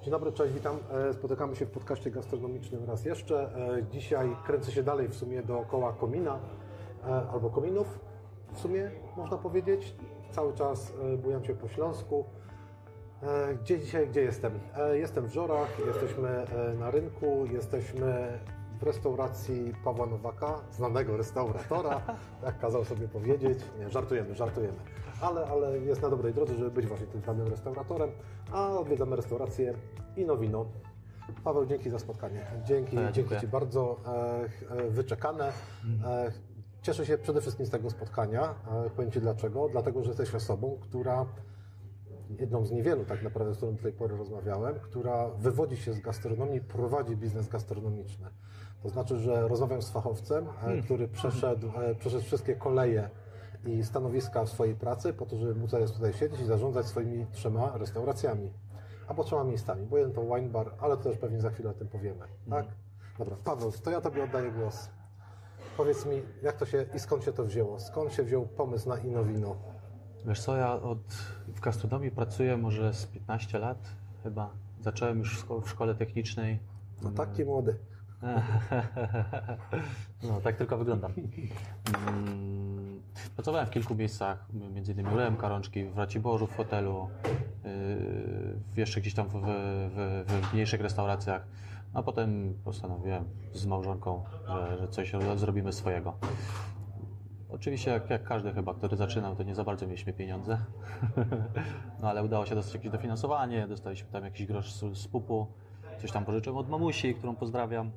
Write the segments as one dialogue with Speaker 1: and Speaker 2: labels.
Speaker 1: Dzień dobry, cześć, witam. Spotykamy się w podcaście gastronomicznym raz jeszcze. Dzisiaj kręcę się dalej w sumie dookoła komina, albo kominów w sumie można powiedzieć. Cały czas bujam się po Śląsku. Gdzie jestem? Jestem w Żorach, jesteśmy na rynku, jesteśmy w restauracji Pawła Nowaka, znanego restauratora, tak kazał sobie powiedzieć. Nie, żartujemy. Ale jest na dobrej drodze, żeby być właśnie tym znanym restauratorem, a odwiedzamy restaurację Inowino. Paweł, dzięki za spotkanie. Dzięki Ci bardzo. Wyczekane. Cieszę się przede wszystkim z tego spotkania. Powiem Ci dlaczego. Dlatego, że jesteś osobą, która jedną z niewielu tak naprawdę, z którą do tej pory rozmawiałem, która wywodzi się z gastronomii, prowadzi biznes gastronomiczny. To znaczy, że rozmawiam z fachowcem, który przeszedł wszystkie koleje i stanowiska w swojej pracy po to, żeby móc tutaj siedzieć i zarządzać swoimi 3 restauracjami. Albo 3 miejscami, bo jeden to wine bar, ale to też pewnie za chwilę o tym powiemy. Tak? Dobra, Paweł, to ja Tobie oddaję głos. Powiedz mi, jak to się i skąd się to wzięło? Skąd się wziął pomysł na Inowino?
Speaker 2: Wiesz co, ja w gastronomii pracuję może z 15 lat chyba. Zacząłem już w szkole technicznej.
Speaker 1: No taki młody.
Speaker 2: No tak tylko wyglądam. Pracowałem w kilku miejscach, między innymi u Remka Rączki, w Raciborzu, w hotelu, jeszcze gdzieś tam w mniejszych restauracjach. A potem postanowiłem z małżonką, że coś zrobimy swojego. Oczywiście jak każdy chyba, który zaczynał, to nie za bardzo mieliśmy pieniądze. No ale udało się dostać jakieś dofinansowanie, dostaliśmy tam jakiś grosz z pupu. Coś tam pożyczyłem od mamusi, którą pozdrawiam.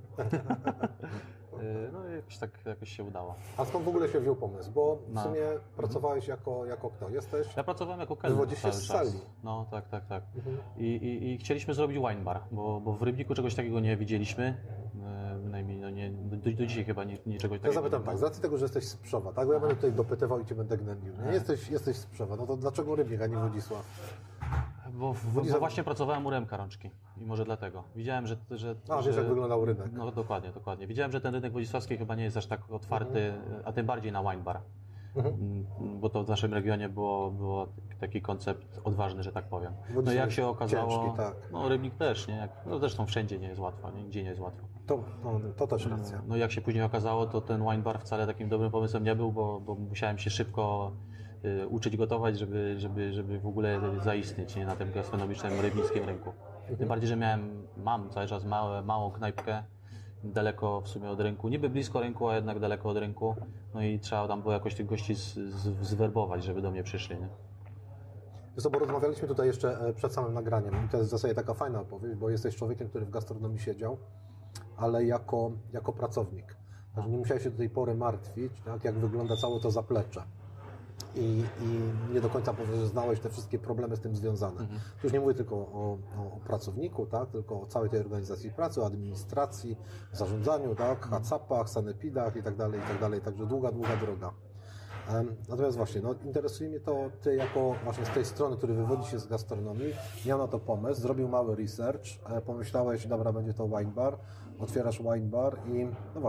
Speaker 2: No i jakoś się udało.
Speaker 1: A skąd w ogóle się wziął pomysł? Bo w sumie pracowałeś jako kto? Jesteś?
Speaker 2: Ja pracowałem jako kelner.
Speaker 1: Wywodzisz się z sali.
Speaker 2: No tak. I chcieliśmy zrobić wine bar, bo w Rybniku czegoś takiego nie widzieliśmy. Najmniej, no nie, do dzisiaj chyba niczego takiego.
Speaker 1: Ja zapytam tak, z racji tego, że jesteś z Pszczowa, tak? Bo ja będę tutaj dopytywał i Cię będę gnębił. Nie? Jesteś z Pszczowa, no to dlaczego Rybnik, a nie Wodzisław?
Speaker 2: Bo właśnie pracowałem u Remka Rączki i może dlatego. Widziałem, że
Speaker 1: wiesz, jak wyglądał rynek.
Speaker 2: No dokładnie. Widziałem, że ten rynek wodzisławski chyba nie jest aż tak otwarty, a tym bardziej na wine bar. Bo to w naszym regionie było taki koncept odważny, że tak powiem. No jak się okazało,
Speaker 1: ciężki, tak.
Speaker 2: No Rybnik też, nie? No zresztą wszędzie nie jest łatwo, nigdzie nie jest łatwo.
Speaker 1: To też racja.
Speaker 2: No jak się później okazało, to ten wine bar wcale takim dobrym pomysłem nie był, bo musiałem się szybko uczyć gotować, żeby w ogóle zaistnieć, nie, na tym gastronomicznym rybnickim rynku. Tym bardziej, że mam cały czas małą knajpkę, daleko w sumie od rynku, niby blisko rynku, a jednak daleko od rynku. No i trzeba tam było jakoś tych gości zwerbować, żeby do mnie przyszli. Nie?
Speaker 1: Bo rozmawialiśmy tutaj jeszcze przed samym nagraniem i to jest w zasadzie taka fajna opowieść, bo jesteś człowiekiem, który w gastronomii siedział, ale jako pracownik. Także nie musiałeś się do tej pory martwić, tak, jak wygląda całe to zaplecze. I nie do końca powiesz, że znałeś te wszystkie problemy z tym związane. Tu już nie mówię tylko o pracowniku, tak, tylko o całej tej organizacji pracy, o administracji, zarządzaniu, tak, HACCP-ach, sanepidach i tak dalej, także długa droga. Natomiast właśnie, interesuje mnie to, Ty jako właśnie z tej strony, który wywodzi się z gastronomii, miał na to pomysł, zrobił mały research, pomyślałeś, dobra, będzie to wine bar, otwierasz wine bar i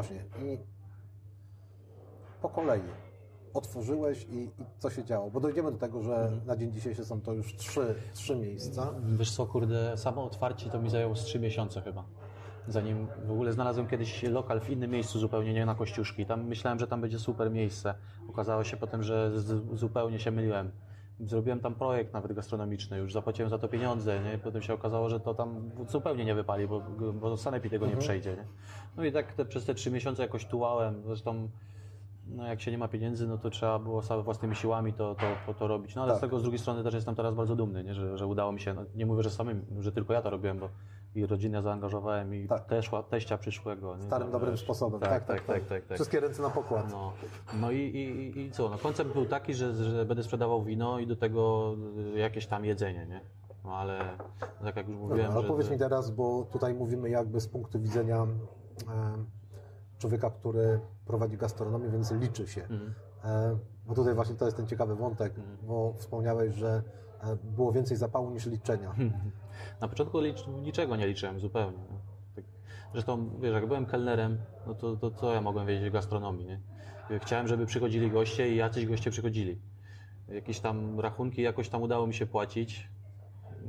Speaker 1: po kolei otworzyłeś i co się działo? Bo dojdziemy do tego, że na dzień dzisiejszy są to już 3 miejsca.
Speaker 2: Wiesz co, kurde, samo otwarcie to mi zajęło z 3 miesiące chyba. Zanim w ogóle znalazłem kiedyś lokal w innym miejscu zupełnie, nie na Kościuszki. Tam myślałem, że tam będzie super miejsce. Okazało się potem, że zupełnie się myliłem. Zrobiłem tam projekt nawet gastronomiczny, już zapłaciłem za to pieniądze, nie? Potem się okazało, że to tam zupełnie nie wypali, bo sanepid tego nie przejdzie, nie? No i tak przez te 3 miesiące jakoś tułałem, zresztą no jak się nie ma pieniędzy, no to trzeba było same własnymi siłami to robić. No ale z tego z drugiej strony też jestem teraz bardzo dumny, nie? Że udało mi się, no, nie mówię, że tylko ja to robiłem, bo i rodzinę zaangażowałem i teścia przyszłego. Nie?
Speaker 1: Starym, dobrym sposobem. Tak. Wszystkie ręce na pokład.
Speaker 2: No i co? No koncept był taki, że będę sprzedawał wino i do tego jakieś tam jedzenie, nie? No ale tak jak już mówiłem...
Speaker 1: ale powiedz mi teraz, bo tutaj mówimy jakby z punktu widzenia człowieka, który prowadzi gastronomię, więc liczy się. Bo tutaj właśnie to jest ten ciekawy wątek, bo wspomniałeś, że było więcej zapału niż liczenia.
Speaker 2: Na początku niczego nie liczyłem zupełnie. Tak. Zresztą, wiesz, jak byłem kelnerem, no to co ja mogłem wiedzieć o gastronomii, nie? Chciałem, żeby przychodzili goście i jacyś goście przychodzili. Jakieś tam rachunki jakoś tam udało mi się płacić.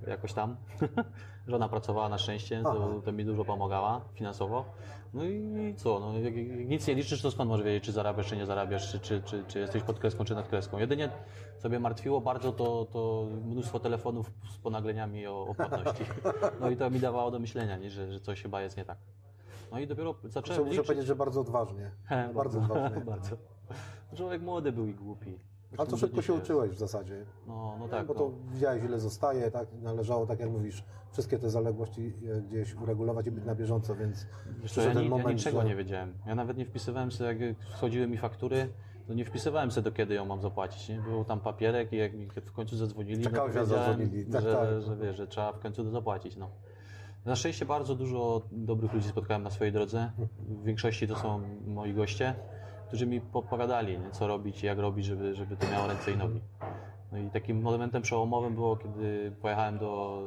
Speaker 2: jakoś tam. Żona pracowała na szczęście, to mi dużo pomagała finansowo. No i co, no, jak nic nie liczysz, to skąd możesz wiedzieć, czy zarabiasz, czy nie zarabiasz, czy jesteś pod kreską, czy nad kreską. Jedynie sobie martwiło bardzo to mnóstwo telefonów z ponagleniami o płatności. No i to mi dawało do myślenia, nie? Że coś chyba jest nie tak. No i dopiero zacząłem
Speaker 1: Muszę powiedzieć, że bardzo odważnie. Bardzo odważnie.
Speaker 2: Bardzo. Człowiek młody był i głupi.
Speaker 1: Ale to szybko się uczyłeś w zasadzie.
Speaker 2: No tak.
Speaker 1: Bo to widziałeś, ile zostaje, tak? Należało, tak jak mówisz, wszystkie te zaległości gdzieś uregulować i być na bieżąco, więc
Speaker 2: ja niczego nie wiedziałem. Ja nawet nie wpisywałem sobie, jak wchodziły mi faktury, to nie wpisywałem sobie, do kiedy ją mam zapłacić. Nie? Był tam papierek i jak mi w końcu zadzwonili, no to wiedziałem, że trzeba w końcu zapłacić. No. Na szczęście bardzo dużo dobrych ludzi spotkałem na swojej drodze. W większości to są moi goście, którzy mi podpowiadali, nie? Co robić, jak robić, żeby to miało ręce i nogi. No i takim momentem przełomowym było, kiedy pojechałem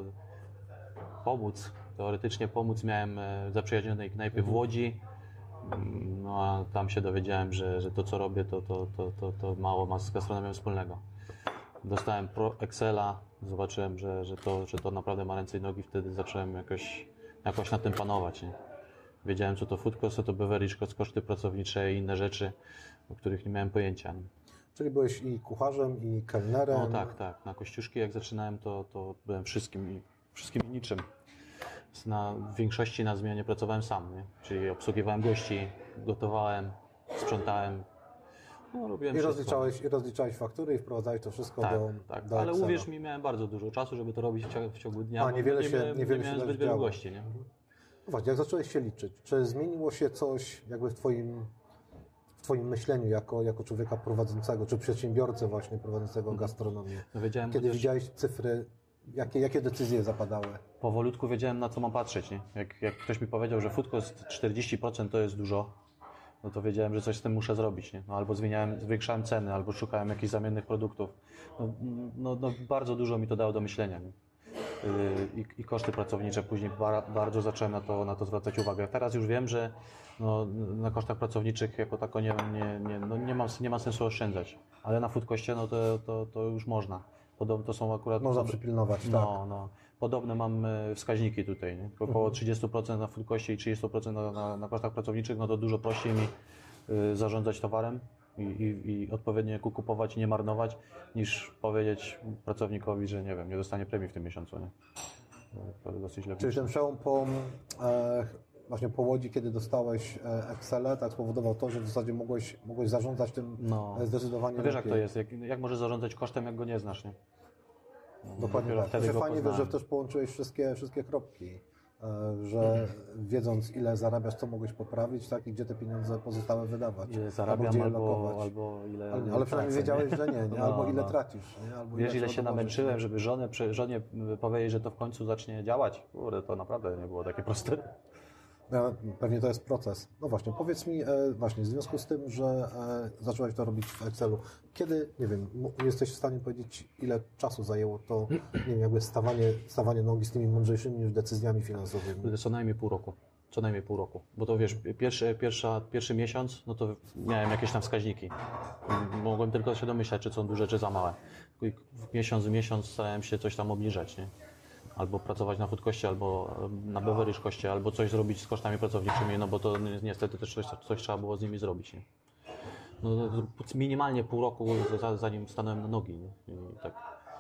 Speaker 2: teoretycznie pomóc, miałem w zaprzyjaźnionej knajpie w Łodzi. No a tam się dowiedziałem, że to co robię, to mało ma z gastronomią wspólnego. Dostałem Excela, zobaczyłem, że to naprawdę ma ręce i nogi, wtedy zacząłem jakoś nad tym panować. Nie? Wiedziałem, co to food cost, co to beverage cost, koszty pracownicze i inne rzeczy, o których nie miałem pojęcia. Nie?
Speaker 1: Czyli byłeś i kucharzem, i kelnerem?
Speaker 2: No tak. Na Kościuszki jak zaczynałem, to byłem wszystkim i niczym. W większości na zmianie pracowałem sam, nie? Czyli obsługiwałem gości, gotowałem, sprzątałem. No, robiłem
Speaker 1: I rozliczałeś faktury i wprowadzałeś to wszystko do
Speaker 2: ale
Speaker 1: Excela.
Speaker 2: uwierz mi, miałem bardzo dużo czasu, żeby to robić w ciągu dnia,
Speaker 1: A niewiele
Speaker 2: nie miałem zbyt wielu gości. Nie?
Speaker 1: No właśnie, jak zacząłeś się liczyć, czy zmieniło się coś jakby w Twoim myśleniu jako człowieka prowadzącego, czy przedsiębiorcę właśnie prowadzącego gastronomię?
Speaker 2: No,
Speaker 1: Kiedy widziałeś cyfry, jakie decyzje zapadały?
Speaker 2: Powolutku wiedziałem, na co mam patrzeć. Nie? Jak ktoś mi powiedział, że food cost 40% to jest dużo, no to wiedziałem, że coś z tym muszę zrobić. Nie? No, albo zwiększałem ceny, albo szukałem jakichś zamiennych produktów. No, bardzo dużo mi to dało do myślenia. Nie? I koszty pracownicze. Później bardzo zacząłem na to zwracać uwagę. Teraz już wiem, że na kosztach pracowniczych jako tako nie ma sensu oszczędzać. Ale na food costie to już można. To są akurat...
Speaker 1: Można przypilnować, tak.
Speaker 2: Podobne mam wskaźniki tutaj. Nie? Około 30% na food costie i 30% na kosztach pracowniczych, no to dużo prościej mi zarządzać towarem i odpowiednio kupować i nie marnować, niż powiedzieć pracownikowi, że nie dostanie premii w tym miesiącu. Nie? To dosyć lepiej.
Speaker 1: Czyli ten przełom właśnie po Łodzi, kiedy dostałeś Excele, tak spowodował to, że w zasadzie mogłeś zarządzać tym zdecydowanie
Speaker 2: lepiej. Wiesz
Speaker 1: lepiej.
Speaker 2: jak to jest, jak możesz zarządzać kosztem, jak go nie znasz, nie?
Speaker 1: Dokładnie tak. To się fajnie, że też połączyłeś wszystkie kropki, że wiedząc ile zarabiasz, co mogłeś poprawić, tak, i gdzie te pieniądze pozostałe wydawać.
Speaker 2: Ile zarabiam albo ile...
Speaker 1: Ale przynajmniej wiedziałeś, że nie? Albo ile tracisz. Nie? Albo
Speaker 2: wiesz, ile się namęczyłem, żeby żonie powiedzieć, że to w końcu zacznie działać? Kurde, to naprawdę nie było takie proste.
Speaker 1: Pewnie to jest proces. No właśnie, powiedz mi właśnie w związku z tym, że zacząłeś to robić w Excelu, kiedy, nie wiem, jesteś w stanie powiedzieć, ile czasu zajęło to, nie wiem, jakby stawanie nogi z tymi mądrzejszymi już decyzjami finansowymi?
Speaker 2: Co najmniej pół roku. Bo to wiesz, pierwszy miesiąc, no to miałem jakieś tam wskaźniki. Mogłem tylko się domyślać, czy są duże, czy za małe. W miesiąc starałem się coś tam obniżać, nie? Albo pracować na food costie, albo na beverage costie, albo coś zrobić z kosztami pracowniczymi, no bo to niestety też coś trzeba było z nimi zrobić. Nie? No, minimalnie pół roku, zanim stanąłem na nogi. Nie? I tak,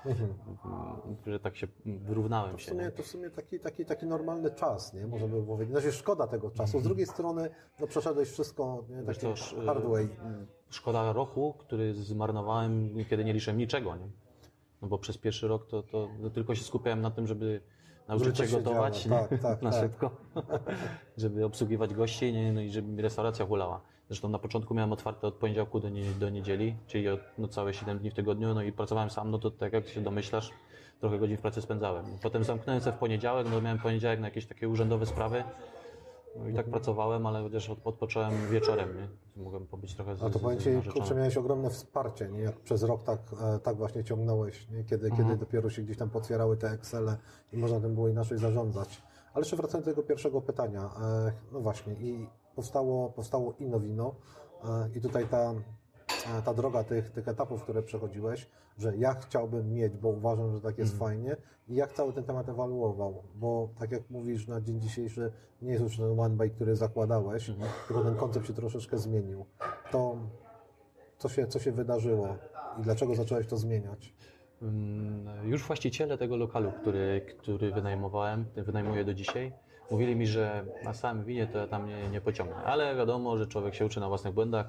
Speaker 2: że tak się wyrównałem się.
Speaker 1: To w sumie taki normalny czas, nie? Można by powiedzieć. Znaczy szkoda tego czasu. Z drugiej strony przeszedłeś wszystko, nie? Taki hard way.
Speaker 2: Szkoda roku, który zmarnowałem, kiedy nie liczyłem niczego, nie? No bo przez pierwszy rok to tylko się skupiałem na tym, żeby nauczyć się gotować na szybko, żeby obsługiwać gości, nie? No i żeby mi restauracja hulała. Zresztą na początku miałem otwarte od poniedziałku do niedzieli, czyli całe 7 dni w tygodniu, no i pracowałem sam, no to tak jak się domyślasz, trochę godzin w pracy spędzałem. Potem zamknąłem się w poniedziałek, no miałem poniedziałek na jakieś takie urzędowe sprawy. No i tak pracowałem, ale chociaż odpocząłem wieczorem, nie? Mogłem pobyć trochę z
Speaker 1: A to powiem Ci, kurczę, miałeś ogromne wsparcie, nie? Jak przez rok tak właśnie ciągnąłeś, nie? Kiedy dopiero się gdzieś tam potwierały te Excele i można tym było inaczej zarządzać. Ale jeszcze wracając do tego pierwszego pytania, no właśnie, i powstało Innowino i tutaj ta droga tych etapów, które przechodziłeś, że ja chciałbym mieć, bo uważam, że tak jest fajnie i jak cały ten temat ewoluował, bo tak jak mówisz, na dzień dzisiejszy nie jest już ten one bike, który zakładałeś, tylko ten koncept się troszeczkę zmienił. To co się wydarzyło i dlaczego zacząłeś to zmieniać?
Speaker 2: Już właściciele tego lokalu, który wynajmuję do dzisiaj, mówili mi, że na samym winie to ja tam nie pociągnę. Ale wiadomo, że człowiek się uczy na własnych błędach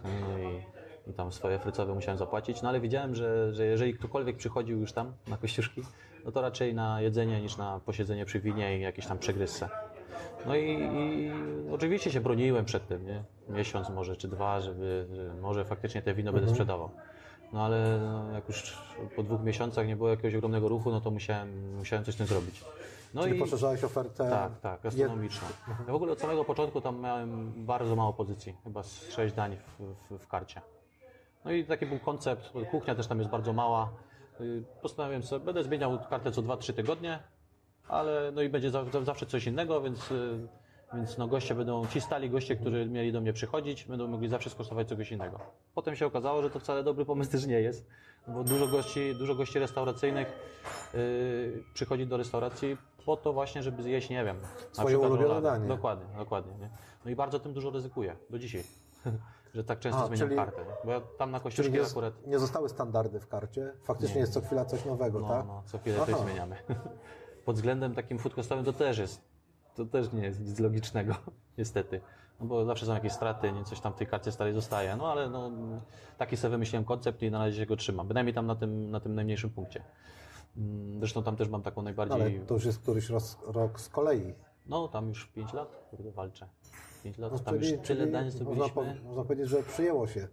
Speaker 2: i tam swoje frycowe musiałem zapłacić. No ale widziałem, że jeżeli ktokolwiek przychodził już tam na Kościuszki, no to raczej na jedzenie niż na posiedzenie przy winie i jakieś tam przegryzce. No i oczywiście się broniłem przed tym, nie? Miesiąc może czy dwa, że może faktycznie te wino będę sprzedawał. No ale jak już po 2 miesiącach nie było jakiegoś ogromnego ruchu, no to musiałem coś z tym zrobić. No
Speaker 1: Czyli poszerzałeś ofertę?
Speaker 2: Tak, gastronomiczną. Ja w ogóle od samego początku tam miałem bardzo mało pozycji, chyba z 6 dań w karcie. No i taki był koncept, bo kuchnia też tam jest bardzo mała. Postanowiłem sobie, będę zmieniał kartę co 2-3 tygodnie, ale no i będzie zawsze coś innego, więc no goście będą, ci stali goście, którzy mieli do mnie przychodzić, będą mogli zawsze skosztować czegoś innego. Potem się okazało, że to wcale dobry pomysł też nie jest, bo dużo gości restauracyjnych przychodzi do restauracji po to właśnie, żeby zjeść, nie wiem,
Speaker 1: swoje ulubione danie.
Speaker 2: Dokładnie. Nie? No i bardzo tym dużo ryzykuję, do dzisiaj, że tak często zmieniam kartę. Nie? Bo ja tam na Kościuszki akurat...
Speaker 1: Nie zostały standardy w karcie, faktycznie jest co chwila coś nowego, tak?
Speaker 2: No, co chwilę coś zmieniamy. Pod względem takim foodcostowym to też nie jest nic logicznego, niestety. No bo zawsze są jakieś straty, coś tam w tej karcie starej zostaje. No ale no, taki sobie wymyśliłem koncept i na razie się go trzymam. Bynajmniej tam na tym najmniejszym punkcie. Zresztą tam też mam taką najbardziej...
Speaker 1: Ale to już jest któryś rok z kolei.
Speaker 2: No tam już 5 lat walczę. 5 lat,
Speaker 1: No,
Speaker 2: tam już tyle dań zrobiliśmy.
Speaker 1: Można powiedzieć, że przyjęło się.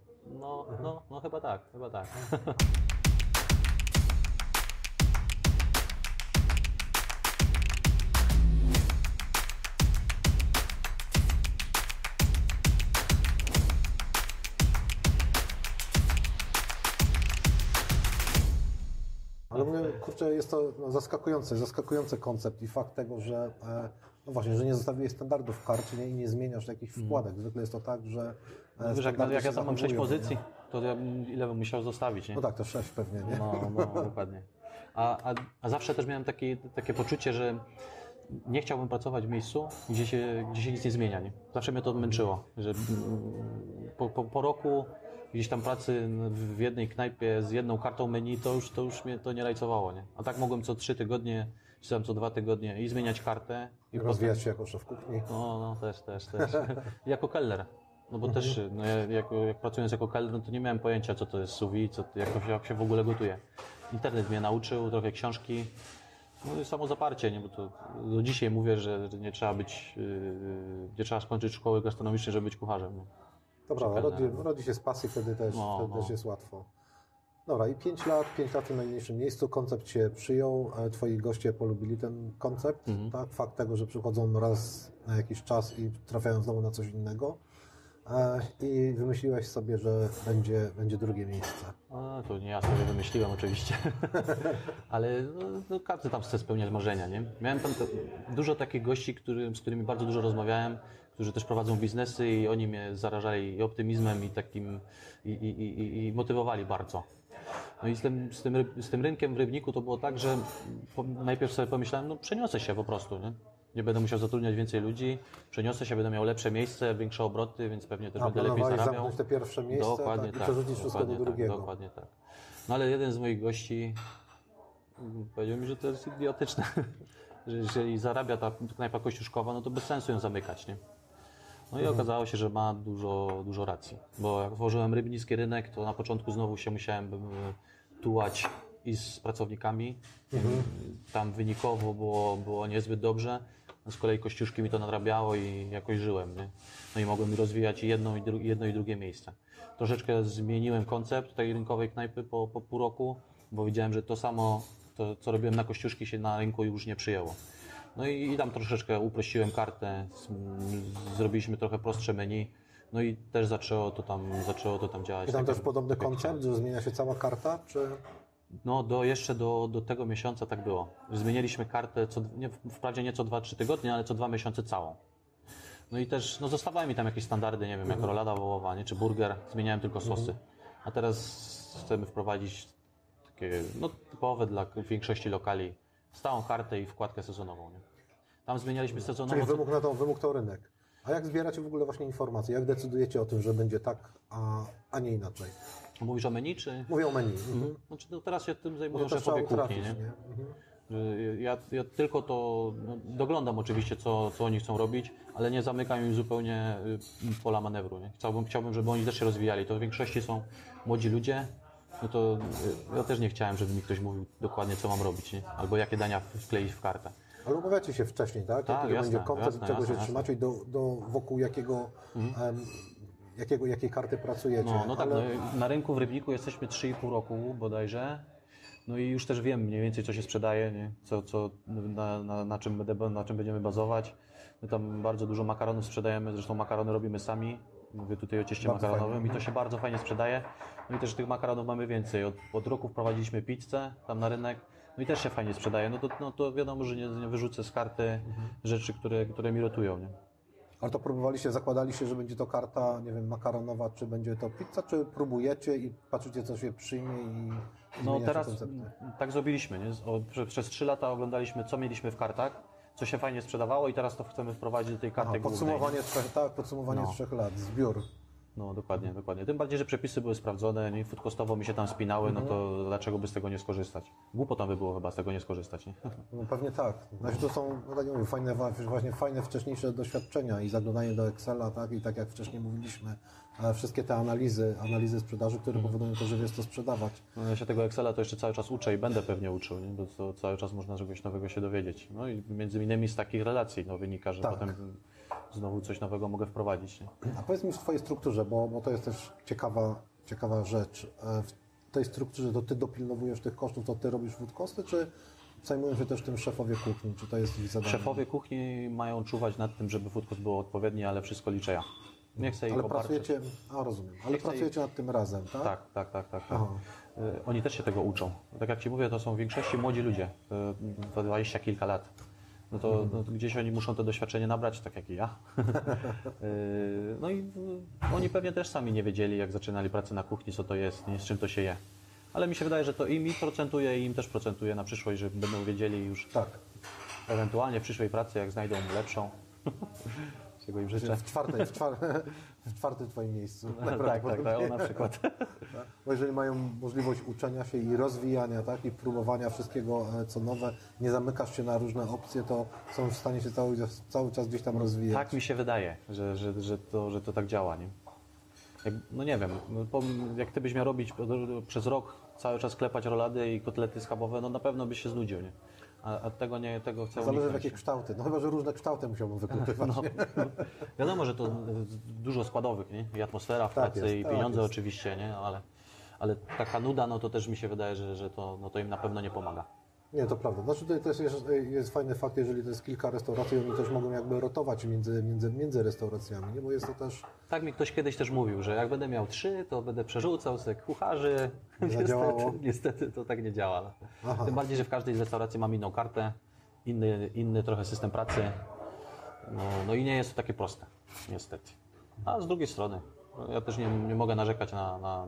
Speaker 2: No chyba tak.
Speaker 1: Ale mówię, kurczę, jest to zaskakujący koncept i fakt tego, że no właśnie, że nie zostawiłeś standardów w karcie i nie zmieniasz jakichś wkładek. Zwykle jest to tak, że
Speaker 2: wiesz, jak ja tam mam 6 pozycji, to ja ile bym musiał zostawić, nie?
Speaker 1: No tak, to 6 pewnie, nie?
Speaker 2: No dokładnie. A zawsze też miałem takie poczucie, że nie chciałbym pracować w miejscu, gdzie się nic nie zmienia, nie? Zawsze mnie to męczyło, że po roku gdzieś tam pracy w jednej knajpie z jedną kartą menu, to już mnie to nie rajcowało, nie? A tak mogłem co 3 tygodnie, czy tam co 2 tygodnie i zmieniać kartę.
Speaker 1: I rozwijać się jako szef kuchni.
Speaker 2: No, też. Jako kelner. No bo też, no jak pracując jako kelner, no to nie miałem pojęcia, co to jest sous vide, jak się w ogóle gotuje. Internet mnie nauczył, trochę książki. No i samo zaparcie, nie? Bo to do dzisiaj mówię, że nie trzeba skończyć szkoły gastronomicznej, żeby być kucharzem. Nie?
Speaker 1: To prawda, rodzi się z pasji, wtedy też jest łatwo. Dobra, i 5 lat w tym najmniejszym miejscu, koncept się przyjął, twoi goście polubili ten koncept, tak? Fakt tego, że przychodzą raz na jakiś czas i trafiają znowu na coś innego i wymyśliłeś sobie, że będzie drugie miejsce.
Speaker 2: To nie ja sobie wymyśliłem oczywiście, ale no, każdy tam chce spełniać marzenia, nie? Miałem tam dużo takich gości, z którymi bardzo dużo rozmawiałem, którzy też prowadzą biznesy i oni mnie zarażali i optymizmem i takim i motywowali bardzo. No i z tym rynkiem w Rybniku to było tak, że najpierw sobie pomyślałem, no przeniosę się po prostu, nie? Nie będę musiał zatrudniać więcej ludzi, przeniosę się, będę miał lepsze miejsce, większe obroty, więc pewnie też będę lepiej zarabiał.
Speaker 1: Zamknąć te pierwsze miejsce,
Speaker 2: dokładnie
Speaker 1: i przerzucić wszystko do drugiego.
Speaker 2: Dokładnie tak. No ale jeden z moich gości powiedział mi, że to jest idiotyczne, że jeżeli zarabia ta knajpa kościuszkowa, no to bez sensu ją zamykać, nie? No i okazało się, że ma dużo racji, bo jak otworzyłem rybnicki rynek, to na początku znowu się musiałem tułać i z pracownikami. Tam wynikowo było niezbyt dobrze. Z kolei Kościuszki mi to nadrabiało i jakoś żyłem. Nie? No i mogłem rozwijać jedno i drugie miejsce. Troszeczkę zmieniłem koncept tej rynkowej knajpy po pół roku, bo widziałem, że to samo, co robiłem na Kościuszki, się na rynku już nie przyjęło. No i tam troszeczkę uprościłem kartę, zrobiliśmy trochę prostsze menu, no i też zaczęło to tam działać.
Speaker 1: I tam też podobny koncept, że zmienia się cała karta, czy...
Speaker 2: No jeszcze do tego miesiąca tak było. Zmieniliśmy kartę, wprawdzie nie co 2-3 tygodnie, ale co 2 miesiące całą. No i też zostawały mi tam jakieś standardy, nie wiem, jak rolada wołowa, nie, czy burger, zmieniałem tylko sosy. a teraz chcemy wprowadzić takie typowe dla większości lokali stałą kartę i wkładkę sezonową. Nie? Tam zmienialiśmy sezonowo.
Speaker 1: Czyli wymóg to rynek. A jak zbieracie w ogóle właśnie informacje? Jak decydujecie o tym, że będzie tak, a nie inaczej?
Speaker 2: Mówisz o menu, czy?
Speaker 1: Mówię o menu.
Speaker 2: Znaczy, teraz się tym zajmują
Speaker 1: To też
Speaker 2: szefowie
Speaker 1: trzeba
Speaker 2: kuchni.
Speaker 1: utrafić,
Speaker 2: Nie?
Speaker 1: nie?
Speaker 2: Ja tylko to doglądam oczywiście, co oni chcą robić, ale nie zamykam im zupełnie pola manewru. Nie? Chciałbym, żeby oni też się rozwijali. To w większości są młodzi ludzie, no to ja też nie chciałem, żeby mi ktoś mówił dokładnie, co mam robić, nie? Albo jakie dania wkleić w kartę.
Speaker 1: Ale umawiacie się wcześniej, tak?
Speaker 2: Tak,
Speaker 1: Jaki
Speaker 2: jasne,
Speaker 1: będzie koncept,
Speaker 2: jasne,
Speaker 1: czego się
Speaker 2: jasne.
Speaker 1: trzymacie i wokół jakiej karty pracujecie.
Speaker 2: No tak, na rynku w Rybniku jesteśmy 3,5 roku bodajże. No i już też wiem mniej więcej, co się sprzedaje, nie? Na czym będziemy bazować. My tam bardzo dużo makaronów sprzedajemy, zresztą makarony robimy sami. Mówię tutaj o cieście
Speaker 1: Bardzo
Speaker 2: makaronowym
Speaker 1: fajnie.
Speaker 2: i to się bardzo fajnie sprzedaje. No i też tych makaronów mamy więcej. Od roku wprowadziliśmy pizzę tam na rynek. No i też się fajnie sprzedaje. No to wiadomo, że nie wyrzucę z karty rzeczy, które mi rotują, nie?
Speaker 1: Ale to próbowaliście, zakładaliście, że będzie to karta, nie wiem, makaronowa, czy będzie to pizza, czy próbujecie i patrzycie, co się przyjmie i
Speaker 2: No
Speaker 1: zmieniacie
Speaker 2: teraz
Speaker 1: koncepty?
Speaker 2: tak zrobiliśmy. Nie? Przez 3 lata oglądaliśmy, co mieliśmy w kartach, co się fajnie sprzedawało i teraz to chcemy wprowadzić do tej karty głównej.
Speaker 1: Podsumowanie 3 lat, zbiór.
Speaker 2: No dokładnie. Tym bardziej, że przepisy były sprawdzone, nie? Food costowo mi się tam spinały, no to dlaczego by z tego nie skorzystać? Głupotą by było chyba z tego nie skorzystać, nie?
Speaker 1: No pewnie tak. Znaczy to są, no tak jak mówię, fajne wcześniejsze doświadczenia i zaglądanie do Excela, tak? I tak jak wcześniej mówiliśmy, wszystkie te analizy sprzedaży, które powodują to, że wiesz to sprzedawać.
Speaker 2: No, ja się tego Excela to jeszcze cały czas uczę i będę pewnie uczył, nie? Bo to cały czas można czegoś nowego się dowiedzieć. No i między innymi z takich relacji wynika, że
Speaker 1: Tak.
Speaker 2: potem znowu coś nowego mogę wprowadzić. Nie?
Speaker 1: A powiedz mi w Twojej strukturze, bo to jest też ciekawa rzecz. W tej strukturze to Ty dopilnowujesz tych kosztów, to Ty robisz food costy, czy zajmują się też tym szefowie kuchni? Czy to jest ich zadanie?
Speaker 2: Szefowie kuchni mają czuwać nad tym, żeby food cost był odpowiedni, ale wszystko liczę ja. Nie chcę ich
Speaker 1: Ale
Speaker 2: obarczać.
Speaker 1: pracujecie, rozumiem, ale pracujecie nad tym razem, tak?
Speaker 2: Tak.
Speaker 1: Aha.
Speaker 2: Oni też się tego uczą. Tak jak Ci mówię, to są w większości młodzi ludzie, 20 kilka lat. No to gdzieś oni muszą to doświadczenie nabrać, tak jak i ja. No i oni pewnie też sami nie wiedzieli, jak zaczynali pracę na kuchni, co to jest, nie, z czym to się je. Ale mi się wydaje, że to i mi procentuje, i im też procentuje na przyszłość, że będą wiedzieli już
Speaker 1: Tak.
Speaker 2: ewentualnie w przyszłej pracy, jak znajdą lepszą. Czego im życzę.
Speaker 1: W czwartym Twoim miejscu.
Speaker 2: Tak, o na przykład.
Speaker 1: Bo jeżeli mają możliwość uczenia się i rozwijania, tak, i próbowania wszystkiego, co nowe, nie zamykasz się na różne opcje, to są w stanie się cały czas gdzieś tam rozwijać.
Speaker 2: Tak mi się wydaje, że to tak działa. Nie? No nie wiem, jak Ty byś miał robić przez rok cały czas klepać rolady i kotlety schabowe, no na pewno byś się znudził. Nie? A tego chcę
Speaker 1: Zależy w
Speaker 2: uniknąć.
Speaker 1: jakie kształty. No chyba, że różne kształty musiałbym wykluczywać.
Speaker 2: No, wiadomo, że to dużo składowych, nie? I atmosfera w pracy,
Speaker 1: jest,
Speaker 2: i
Speaker 1: tak
Speaker 2: pieniądze
Speaker 1: jest.
Speaker 2: oczywiście, nie? Ale taka nuda, no to też mi się wydaje, że to im na pewno nie pomaga.
Speaker 1: Nie, to prawda. Znaczy tutaj też jest fajny fakt, jeżeli to jest kilka restauracji, oni też mogą jakby rotować między restauracjami, nie? Bo jest to też...
Speaker 2: Tak mi ktoś kiedyś też mówił, że jak będę miał 3, to będę przerzucał sobie kucharzy.
Speaker 1: Zadziałało.
Speaker 2: Niestety to tak nie działa.
Speaker 1: Aha.
Speaker 2: Tym bardziej, że w każdej z restauracji mam inną kartę, inny trochę system pracy. No i nie jest to takie proste, niestety. A z drugiej strony, ja też nie mogę narzekać na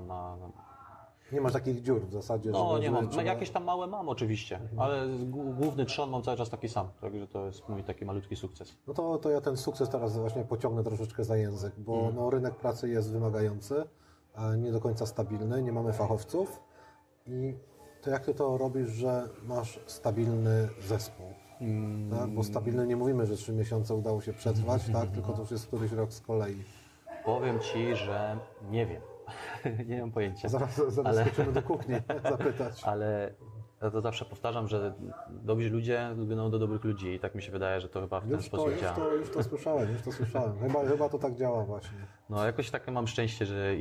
Speaker 1: Nie masz takich dziur w zasadzie.
Speaker 2: No
Speaker 1: żeby-
Speaker 2: nie mam.
Speaker 1: żeby-
Speaker 2: No, jakieś tam małe mam oczywiście, ale główny trzon mam cały czas taki sam. Także to jest mój taki malutki sukces.
Speaker 1: No to ja ten sukces teraz właśnie pociągnę troszeczkę za język, bo no, rynek pracy jest wymagający, nie do końca stabilny, nie mamy fachowców i to jak Ty to robisz, że masz stabilny zespół? Tak? Bo stabilny nie mówimy, że 3 miesiące udało się przetrwać, tak? Tylko to już jest któryś rok z kolei.
Speaker 2: Powiem Ci, że nie wiem. Nie mam pojęcia.
Speaker 1: Zaraz skoczymy do kuchni zapytać.
Speaker 2: Ale ja to zawsze powtarzam, że dobrzy ludzie lubią do dobrych ludzi i tak mi się wydaje, że to chyba w ten sposób działa.
Speaker 1: Już to słyszałem. Chyba to tak działa właśnie.
Speaker 2: No jakoś takie mam szczęście, że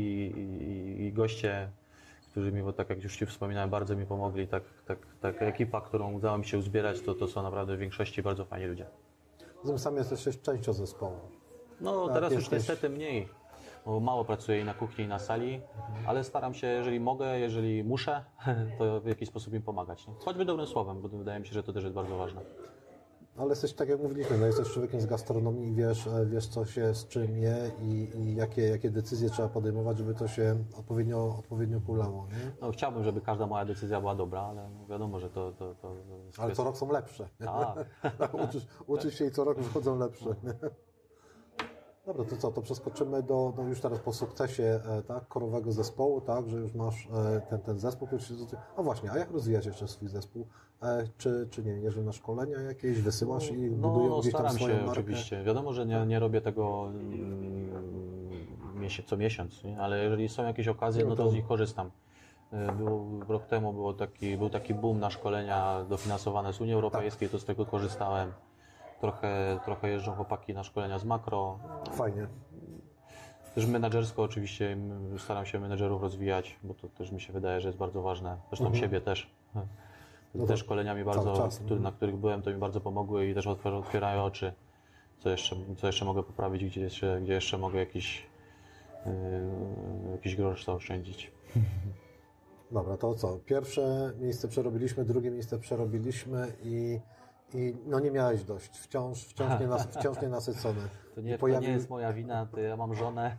Speaker 2: i goście, którzy mi, bo tak jak już Ci wspominałem, bardzo mi pomogli, tak ekipa, którą udało mi się uzbierać, to są naprawdę w większości bardzo fajni ludzie.
Speaker 1: Zatem sam jesteś częścią zespołu.
Speaker 2: No
Speaker 1: Tak,
Speaker 2: teraz już
Speaker 1: jesteś-
Speaker 2: niestety mniej, bo mało pracuję i na kuchni, i na sali, ale staram się, jeżeli mogę, jeżeli muszę, to w jakiś sposób im pomagać. Nie? Choćby dobrym słowem, bo wydaje mi się, że to też jest bardzo ważne.
Speaker 1: Ale jesteś, tak jak mówiliśmy, no jesteś człowiekiem z gastronomii i wiesz co się z czym je i jakie decyzje trzeba podejmować, żeby to się odpowiednio kulało, nie?
Speaker 2: No, chciałbym, żeby każda moja decyzja była dobra, ale no, wiadomo, że to jest
Speaker 1: Ale co rok są lepsze. Nie?
Speaker 2: Tak.
Speaker 1: Uczysz się i co rok wychodzą lepsze. Nie? Dobra, to co, to przeskoczymy do już teraz po sukcesie tak, korowego zespołu, tak, że już masz ten zespół. A właśnie, a jak rozwijasz jeszcze swój zespół? Czy nie, jeżeli na szkolenia jakieś, wysyłasz i budują gdzieś tam
Speaker 2: staram
Speaker 1: swoją
Speaker 2: się
Speaker 1: markę?
Speaker 2: oczywiście. Wiadomo, że nie robię tego co miesiąc, nie? Ale jeżeli są jakieś okazje, no to z nich korzystam. Rok temu był taki boom na szkolenia dofinansowane z Unii Europejskiej, to z tego korzystałem. Trochę jeżdżą chłopaki na szkolenia z makro.
Speaker 1: Fajnie.
Speaker 2: Też menedżersko oczywiście staram się menedżerów rozwijać, bo to też mi się wydaje, że jest bardzo ważne. Zresztą siebie też.
Speaker 1: No
Speaker 2: Te szkolenia mi bardzo,
Speaker 1: czas,
Speaker 2: na których byłem, to mi bardzo pomogły i też otwierają oczy, co jeszcze mogę poprawić, gdzie jeszcze mogę jakiś grosz zaoszczędzić.
Speaker 1: Dobra, to co? Pierwsze miejsce przerobiliśmy, drugie miejsce przerobiliśmy i no nie miałeś dość. Wciąż nienasycony.
Speaker 2: To nie jest moja wina, to ja mam żonę.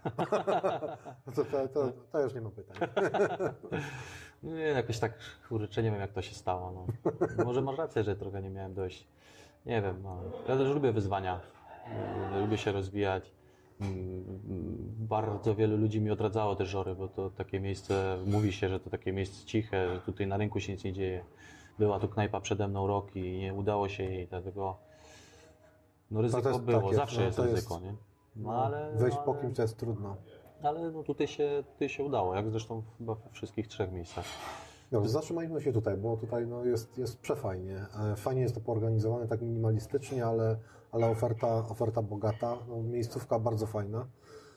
Speaker 1: To już nie ma pytań.
Speaker 2: Nie, jakoś tak, kurczę, nie wiem jak to się stało. No. Może masz rację, że trochę nie miałem dość. Nie wiem, no. Ja też lubię wyzwania. Lubię się rozwijać. Bardzo wielu ludzi mi odradzało te żory, bo to takie miejsce, mówi się, że to takie miejsce ciche, że tutaj na rynku się nic nie dzieje. Była tu knajpa przede mną rok i nie udało się jej, dlatego no ryzyko było, zawsze jest ryzyko, nie?
Speaker 1: Wejść po kimś to jest trudno.
Speaker 2: Ale no tutaj się udało, jak zresztą chyba we wszystkich 3 miejscach.
Speaker 1: Dobrze, zatrzymajmy się tutaj, bo tutaj no, jest przefajnie. Fajnie jest to poorganizowane, tak minimalistycznie, ale oferta bogata, no, miejscówka bardzo fajna.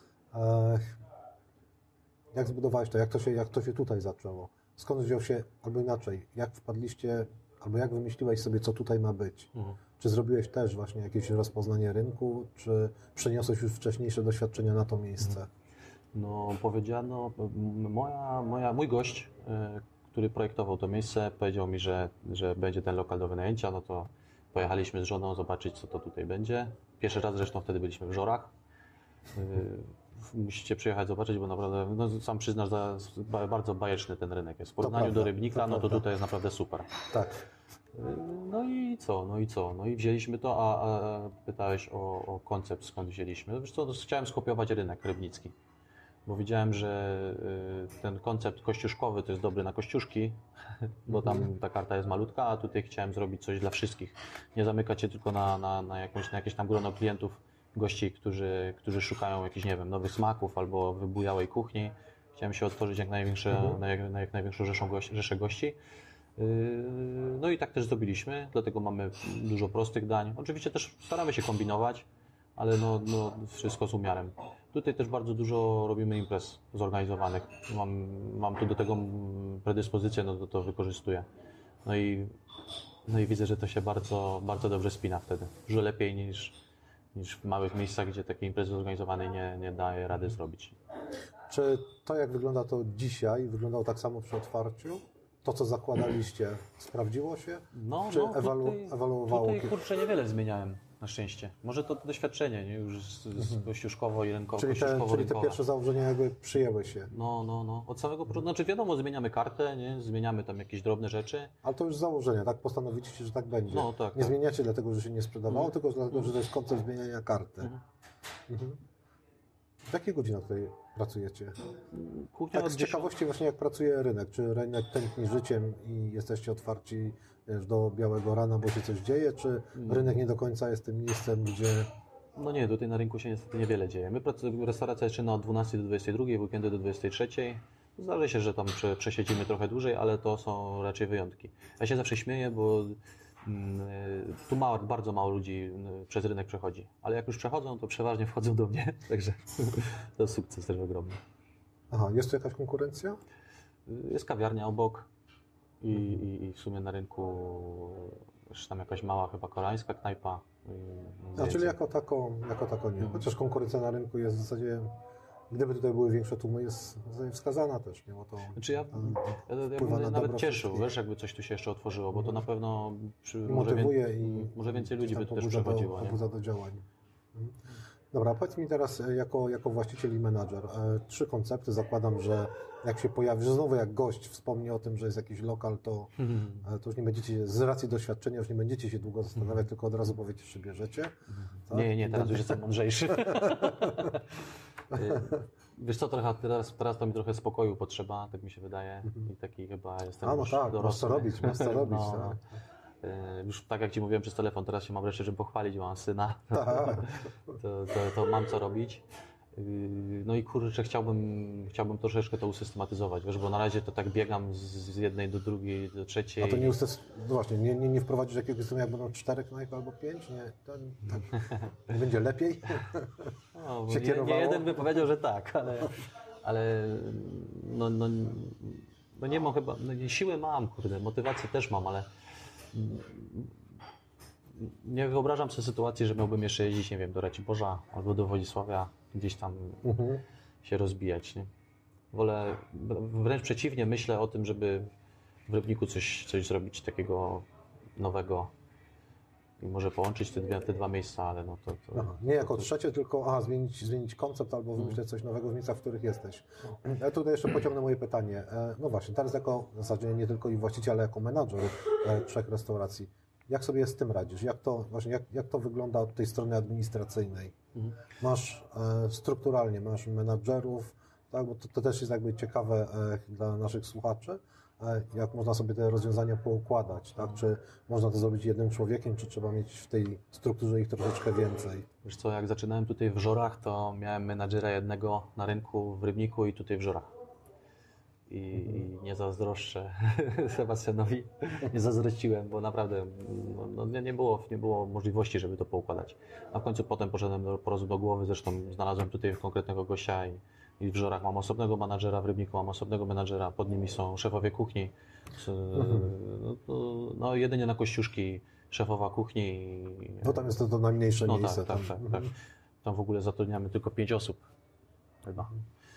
Speaker 1: Jak zbudowałeś to? Jak to się tutaj zaczęło? Skąd wziął się, albo inaczej, jak wpadliście, albo jak wymyśliłeś sobie, co tutaj ma być? Czy zrobiłeś też właśnie jakieś rozpoznanie rynku, czy przeniosłeś już wcześniejsze doświadczenia na to miejsce?
Speaker 2: No powiedziano, mój gość, który projektował to miejsce, powiedział mi, że będzie ten lokal do wynajęcia, no to pojechaliśmy z żoną zobaczyć, co to tutaj będzie. Pierwszy raz zresztą wtedy byliśmy w Żorach. Musicie przyjechać zobaczyć, bo naprawdę, no sam przyznasz, bardzo bajeczny ten rynek jest. W porównaniu do Rybnika, no to tutaj jest naprawdę super.
Speaker 1: Tak.
Speaker 2: No i co? No i wzięliśmy to, a pytałeś o koncept, skąd wzięliśmy. Wiesz co, chciałem skopiować rynek rybnicki, bo widziałem, że ten koncept kościuszkowy to jest dobry na kościuszki, bo tam ta karta jest malutka, a tutaj chciałem zrobić coś dla wszystkich. Nie zamykać się tylko na jakieś tam grono klientów, gości, którzy szukają jakichś, nie wiem, nowych smaków albo wybujałej kuchni. Chciałem się otworzyć jak największą rzeszę gości. No i tak też zrobiliśmy, dlatego mamy dużo prostych dań. Oczywiście też staramy się kombinować, ale no wszystko z umiarem. Tutaj też bardzo dużo robimy imprez zorganizowanych. Mam tu do tego predyspozycję, no to wykorzystuję. No i widzę, że to się bardzo, bardzo dobrze spina wtedy. Dużo lepiej niż w małych miejscach, gdzie takie imprezy zorganizowanej nie daje rady zrobić.
Speaker 1: Czy to, jak wygląda to dzisiaj, wyglądało tak samo przy otwarciu? To, co zakładaliście, sprawdziło się? Czy ewoluowało?
Speaker 2: Tutaj kurczę niewiele zmieniałem, na szczęście. Może to doświadczenie, nie? Już z kościuszkowo i rynkowo.
Speaker 1: Czyli te pierwsze założenia jakby przyjęły się.
Speaker 2: No. Od samego początku. Znaczy wiadomo, zmieniamy kartę, nie? Zmieniamy tam jakieś drobne rzeczy.
Speaker 1: Ale to już założenia, tak? Postanowicie, że tak będzie.
Speaker 2: No, tak,
Speaker 1: nie zmieniacie dlatego, że się nie sprzedawało, tylko dlatego, że to jest koncept zmieniania karty. W jakiej godzinie tutaj pracujecie?
Speaker 2: Kuchnia
Speaker 1: tak z ciekawości właśnie jak pracuje rynek. Czy rynek tętni życiem i jesteście otwarci do białego rana, bo się coś dzieje, czy rynek nie do końca jest tym miejscem, gdzie...
Speaker 2: No nie, tutaj na rynku się niestety niewiele dzieje. Restauracja zaczyna od 12 do 22, weekendy do 23. Zdarzy się, że tam przesiedzimy trochę dłużej, ale to są raczej wyjątki. Ja się zawsze śmieję, bo tu bardzo mało ludzi przez rynek przechodzi, ale jak już przechodzą, to przeważnie wchodzą do mnie, także to sukces też ogromny.
Speaker 1: Aha, jest tu jakaś konkurencja?
Speaker 2: Jest kawiarnia obok i w sumie na rynku też tam jakaś mała chyba koreańska knajpa.
Speaker 1: Czyli jako tako nie. Chociaż konkurencja na rynku jest w zasadzie gdyby tutaj były większe tłumy, jest wskazana też, nie? Bo to
Speaker 2: Znaczy ja
Speaker 1: wpływa
Speaker 2: bym
Speaker 1: na
Speaker 2: nawet
Speaker 1: dobro
Speaker 2: cieszył,
Speaker 1: wszystkich.
Speaker 2: wiesz, jakby coś tu się jeszcze otworzyło, bo to na pewno
Speaker 1: Motywuje
Speaker 2: może więcej ludzi by tu też
Speaker 1: pobudza
Speaker 2: przychodziło. Nie?
Speaker 1: pobudza do działań. Dobra, powiedz mi teraz jako właściciel i menadżer, 3 koncepty. Zakładam, że jak się pojawi, że znowu jak gość wspomni o tym, że jest jakiś lokal, to już nie będziecie, z racji doświadczenia, już nie będziecie się długo zastanawiać, tylko od razu powiecie, czy bierzecie. Tak?
Speaker 2: Nie, teraz już jestem mądrzejszy. Wiesz co, trochę teraz to mi trochę spokoju potrzeba, tak mi się wydaje. I taki chyba jestem
Speaker 1: No
Speaker 2: już
Speaker 1: tak,
Speaker 2: dorosły.
Speaker 1: masz co robić.
Speaker 2: No,
Speaker 1: Tak.
Speaker 2: Już tak jak Ci mówiłem przez telefon, teraz się mam wreszcie czym pochwalić, mam syna.
Speaker 1: Tak.
Speaker 2: To mam co robić. No i kurczę, chciałbym troszeczkę to usystematyzować, wiesz, bo na razie to tak biegam z jednej do drugiej, do trzeciej.
Speaker 1: A to no właśnie, nie wprowadzisz jakiegoś systemu, jak będą 4 knajpy albo 5? Nie, tak. Będzie lepiej?
Speaker 2: No,
Speaker 1: się kierowało?
Speaker 2: nie jeden by powiedział, że tak, ale no nie mam chyba, siły mam, kurde, motywację też mam, ale nie wyobrażam sobie sytuacji, że miałbym jeszcze jeździć, nie wiem, do Raciborza albo do Wodzisławia, gdzieś tam się rozbijać, nie? Wolę, wręcz przeciwnie, myślę o tym, żeby w Rybniku coś zrobić takiego nowego i może połączyć te dwa miejsca, ale no to
Speaker 1: nie jako trzecie, tylko zmienić koncept albo wymyśleć coś nowego w miejscach, w których jesteś. Ja tutaj jeszcze pociągnę moje pytanie. No właśnie, teraz jako w zasadzie nie tylko i właściciel, ale jako menadżer 3 restauracji. Jak sobie z tym radzisz? Jak to wygląda od tej strony administracyjnej? Masz strukturalnie, masz menadżerów, tak? Bo to też jest jakby ciekawe dla naszych słuchaczy, jak można sobie te rozwiązania poukładać, tak? Czy można to zrobić jednym człowiekiem, czy trzeba mieć w tej strukturze ich troszeczkę więcej?
Speaker 2: Wiesz co, jak zaczynałem tutaj w Żorach, to miałem menadżera jednego na rynku w Rybniku i tutaj w Żorach. I nie zazdroszczę Sebastianowi, nie zazdrościłem, bo naprawdę nie było możliwości, żeby to poukładać. A w końcu potem poszedłem po prostu do głowy, zresztą znalazłem tutaj konkretnego gościa i w Żorach mam osobnego menadżera, w Rybniku mam osobnego menadżera, pod nimi są szefowie kuchni, no jedynie na Kościuszki szefowa kuchni.
Speaker 1: No tam jest to najmniejsze miejsce.
Speaker 2: Tak. Tam w ogóle zatrudniamy tylko 5 osób chyba.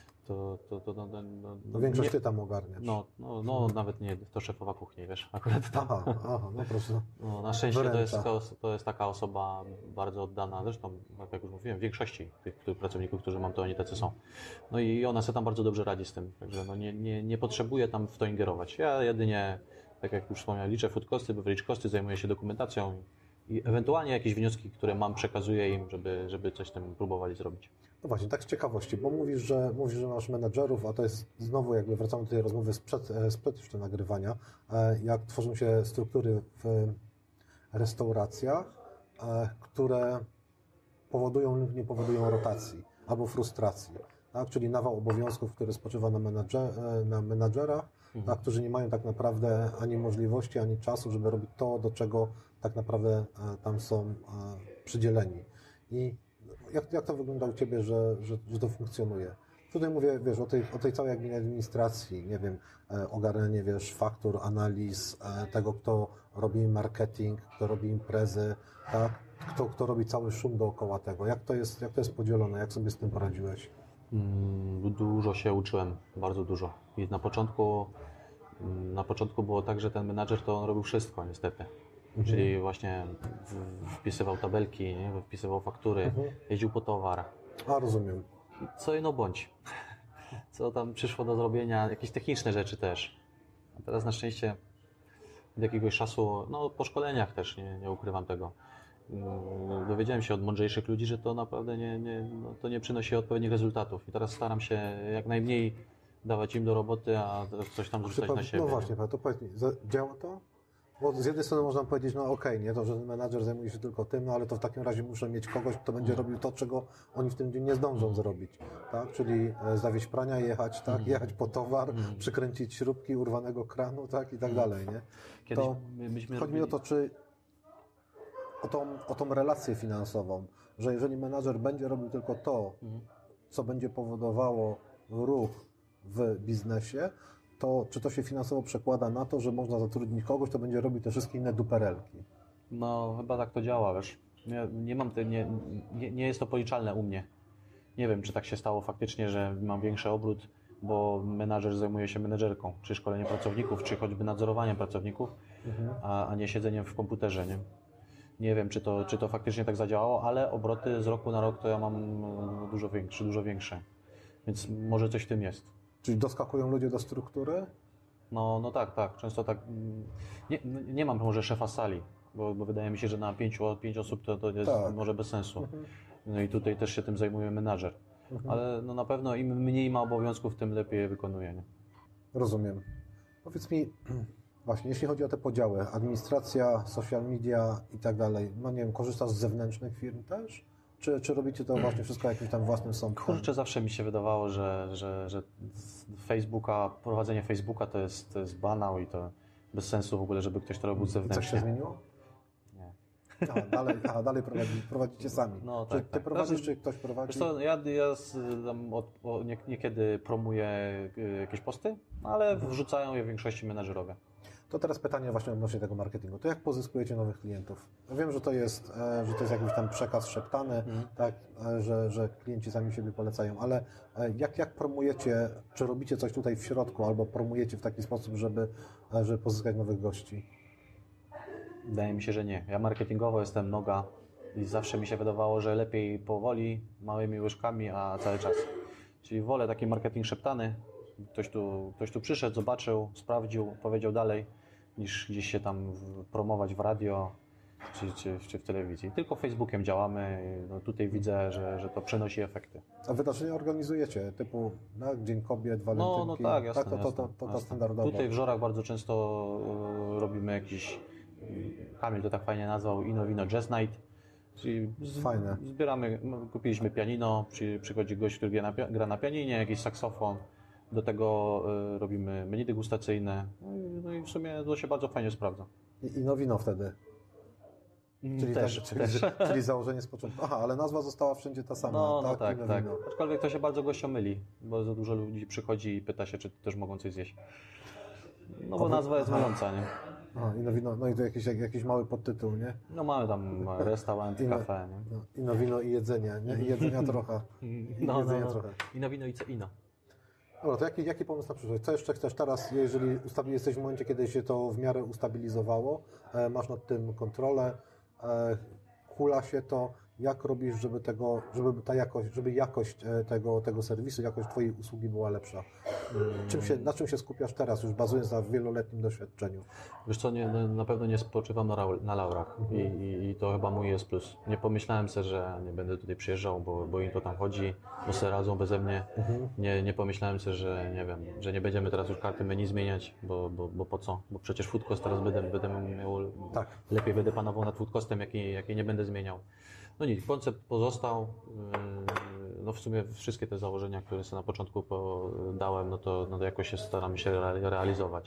Speaker 1: No większość ty tam ogarniasz.
Speaker 2: No nawet nie, to szefowa kuchni, wiesz, akurat tam.
Speaker 1: Aha, no proszę.
Speaker 2: No, na szczęście to jest taka osoba bardzo oddana, zresztą, jak już mówiłem, w większości tych pracowników, którzy mam, to oni tacy są. No i ona sobie tam bardzo dobrze radzi z tym, także no nie potrzebuję tam w to ingerować. Ja jedynie, tak jak już wspomniałem, liczę food costy, beverage costy, zajmuję się dokumentacją i ewentualnie jakieś wnioski, które mam, przekazuję im, żeby coś z tym próbowali zrobić.
Speaker 1: No właśnie, tak z ciekawości, bo mówisz, że masz menadżerów, a to jest znowu jakby wracamy do tej rozmowy sprzed jeszcze nagrywania, jak tworzą się struktury w restauracjach, które powodują lub nie powodują rotacji albo frustracji, tak? Czyli nawał obowiązków, który spoczywa na menadżerach, tak? Którzy nie mają tak naprawdę ani możliwości, ani czasu, żeby robić to, do czego tak naprawdę tam są przydzieleni. I jak to wygląda u Ciebie, że to funkcjonuje? Tutaj mówię, wiesz, o tej całej administracji, nie wiem, ogarnianie, wiesz, faktur, analiz, tego, kto robi marketing, kto robi imprezy, tak? Kto robi cały szum dookoła tego. Jak to jest podzielone? Jak sobie z tym poradziłeś?
Speaker 2: Dużo się uczyłem, bardzo dużo. I na początku było tak, że ten menadżer to on robił wszystko, niestety. Czyli właśnie wpisywał tabelki, nie? Wpisywał faktury, jeździł po towar.
Speaker 1: A, rozumiem.
Speaker 2: Co ino bądź. Co tam przyszło do zrobienia, jakieś techniczne rzeczy też. A teraz na szczęście od jakiegoś czasu, no po szkoleniach też, nie ukrywam tego, dowiedziałem się od mądrzejszych ludzi, że to naprawdę to nie przynosi odpowiednich rezultatów. I teraz staram się jak najmniej dawać im do roboty, a coś tam rzucać na siebie.
Speaker 1: No właśnie, to powiedz mi, działa to? Bo z jednej strony można powiedzieć, no okej, nie, to, że menadżer zajmuje się tylko tym, no ale to w takim razie muszę mieć kogoś, kto będzie robił to, czego oni w tym dniu nie zdążą zrobić, tak? Czyli zawieźć prania, jechać, tak? Jechać po towar, przykręcić śrubki urwanego kranu, tak? I tak dalej, nie?
Speaker 2: Kiedyś
Speaker 1: chodzi mi o to, o tą relację finansową, że jeżeli menadżer będzie robił tylko to, co będzie powodowało ruch w biznesie, to czy to się finansowo przekłada na to, że można zatrudnić kogoś, kto będzie robił te wszystkie inne duperelki?
Speaker 2: No, chyba tak to działa, wiesz. Nie jest to policzalne u mnie. Nie wiem, czy tak się stało faktycznie, że mam większy obrót, bo menadżer zajmuje się menedżerką, czy szkoleniem pracowników, czy choćby nadzorowaniem pracowników, a nie siedzeniem w komputerze, nie? Nie wiem, czy to faktycznie tak zadziałało, ale obroty z roku na rok to ja mam dużo większe. Więc może coś w tym jest.
Speaker 1: Czyli doskakują ludzie do struktury?
Speaker 2: No tak. Często tak. Nie mam może szefa sali, bo wydaje mi się, że na 5 osób to jest może bez sensu. No i tutaj też się tym zajmuje menadżer. Ale no na pewno im mniej ma obowiązków, tym lepiej je wykonuje. Nie?
Speaker 1: Rozumiem. Powiedz mi, właśnie, jeśli chodzi o te podziały, administracja, social media i tak dalej, no nie wiem, korzystasz z zewnętrznych firm też? Czy robicie to właśnie wszystko jakimś tam własnym sądem?
Speaker 2: Kurczę, zawsze mi się wydawało, że prowadzenie Facebooka to jest banał i to bez sensu w ogóle, żeby ktoś to robił zewnętrznie.
Speaker 1: Coś się zmieniło?
Speaker 2: Nie.
Speaker 1: Dalej prowadzicie sami.
Speaker 2: No,
Speaker 1: czy
Speaker 2: tak,
Speaker 1: ty prowadzisz, czy ktoś prowadzi?
Speaker 2: Wiesz co, ja niekiedy promuję jakieś posty, ale wrzucają je w większości menadżerowie.
Speaker 1: To teraz pytanie właśnie odnośnie tego marketingu. To jak pozyskujecie nowych klientów? Ja wiem, że to jest jakiś tam przekaz szeptany, tak, że klienci sami siebie polecają, ale jak promujecie, czy robicie coś tutaj w środku, albo promujecie w taki sposób, żeby pozyskać nowych gości?
Speaker 2: Wydaje mi się, że nie. Ja marketingowo jestem noga i zawsze mi się wydawało, że lepiej powoli, małymi łyżkami, a cały czas. Czyli wolę taki marketing szeptany. Ktoś tu przyszedł, zobaczył, sprawdził, powiedział dalej, niż gdzieś się tam promować w radio czy w telewizji. Tylko Facebookiem działamy. No tutaj widzę, że to przynosi efekty.
Speaker 1: A wydarzenia organizujecie, typu Dzień Kobiet, Walentynki?
Speaker 2: No tak, jasne.
Speaker 1: To standardowo.
Speaker 2: Tutaj w Żorach bardzo często robimy jakiś, Kamil to tak fajnie nazwał, Inowino Jazz Night. Czyli
Speaker 1: Fajne.
Speaker 2: Zbieramy, kupiliśmy pianino, przychodzi gość, który gra na pianinie, jakiś saksofon. Do tego robimy menu degustacyjne. No i w sumie to się bardzo fajnie sprawdza.
Speaker 1: I Nowino wtedy. Czyli
Speaker 2: też.
Speaker 1: Czyli założenie z początku. Aha, ale nazwa została wszędzie ta sama.
Speaker 2: No tak. Aczkolwiek to się bardzo gościom myli, bo za dużo ludzi przychodzi i pyta się, czy też mogą coś zjeść. No bo nazwa jest myląca, nie?
Speaker 1: Inowino, no i to jakiś mały podtytuł, nie?
Speaker 2: No mamy tam restaurant, kafe, nie?
Speaker 1: Inowino i jedzenie, nie? I jedzenia trochę. Trochę.
Speaker 2: Inowino i co ino.
Speaker 1: Dobra, to jaki pomysł na przyszłość? Co jeszcze chcesz teraz, jeżeli jesteś w momencie, kiedy się to w miarę ustabilizowało, masz nad tym kontrolę, hula się to, jak robisz, żeby jakość tego serwisu, jakość Twojej usługi była lepsza? Na czym się skupiasz teraz, już bazując na wieloletnim doświadczeniu?
Speaker 2: Wiesz co, na pewno nie spoczywam na laurach i to chyba mój jest plus. Nie pomyślałem sobie, że nie będę tutaj przyjeżdżał, bo im to tam chodzi, bo sobie radzą beze mnie. Nie pomyślałem sobie, że nie wiem, że nie będziemy teraz już karty menu zmieniać, bo po co? Bo przecież food cost teraz będę miał, lepiej będę panował nad food costem, jaki nie będę zmieniał. No nic, koncept pozostał. No w sumie wszystkie te założenia, które sobie na początku dałem, no to jakoś się staramy się realizować.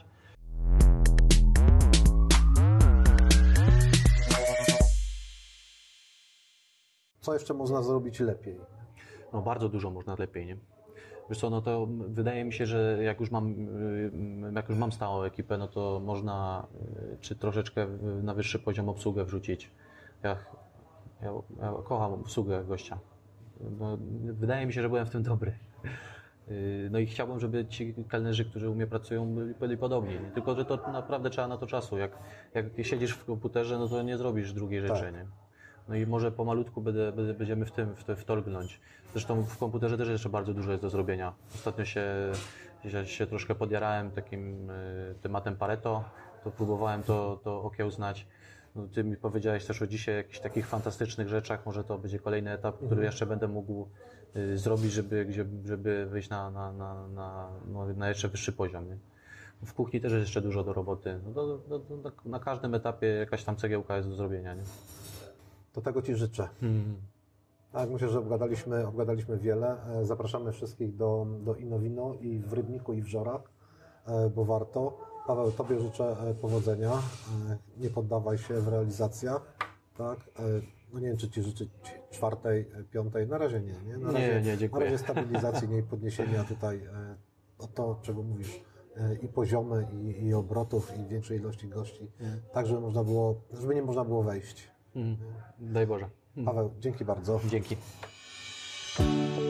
Speaker 1: Co jeszcze można zrobić lepiej?
Speaker 2: No bardzo dużo można lepiej, nie? Wiesz co, no to wydaje mi się, że jak już mam stałą ekipę, no to można czy troszeczkę na wyższy poziom obsługę wrzucić. Ja kocham obsługę gościa. No, wydaje mi się, że byłem w tym dobry. No i chciałbym, żeby ci kelnerzy, którzy u mnie pracują, byli podobni. Tylko że to naprawdę trzeba na to czasu. Jak siedzisz w komputerze, no to nie zrobisz drugiej rzeczy. Nie? No i może pomalutku będziemy w to lgnąć. Zresztą w komputerze też jeszcze bardzo dużo jest do zrobienia. Ostatnio się troszkę podjarałem takim tematem Pareto, to próbowałem to okiełznać. No, ty mi powiedziałeś też o dzisiaj jakichś takich fantastycznych rzeczach, może to będzie kolejny etap, który jeszcze będę mógł zrobić, żeby wyjść na jeszcze wyższy poziom. Nie? W kuchni też jest jeszcze dużo do roboty. No, na każdym etapie jakaś tam cegiełka jest do zrobienia. Nie?
Speaker 1: To tego Ci życzę. Tak, myślę, że obgadaliśmy wiele. Zapraszamy wszystkich do Inowino i w Rybniku, i w Żorach, bo warto. Paweł, Tobie życzę powodzenia. Nie poddawaj się w realizacjach. Tak? No nie wiem, czy Ci życzyć 4., 5. Na razie nie.
Speaker 2: Nie, dziękuję.
Speaker 1: Na razie stabilizacji, nie podniesienia tutaj to, czego mówisz, i poziomy, i obrotów, i większej ilości gości. Tak, żeby nie można było wejść.
Speaker 2: Daj Boże.
Speaker 1: Paweł, dzięki bardzo.
Speaker 2: Dzięki.